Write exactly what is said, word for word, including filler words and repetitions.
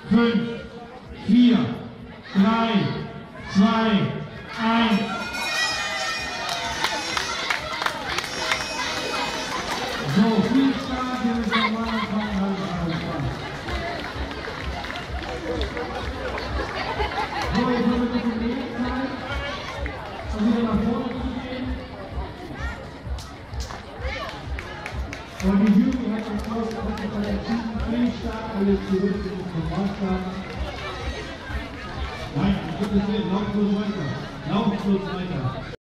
fünf, vier, drei, zwei, eins. So, viel Spaß, hier ist der Mann von So, jetzt haben wir die Gelegenheit, um wieder nach vorne zu gehen. Und die Jury hat uns ausgerechnet bei der Team Freestart alles zurück zum Maßstab. Nein, ich würde es nicht, lauf bloß weiter. Lauf bloß weiter.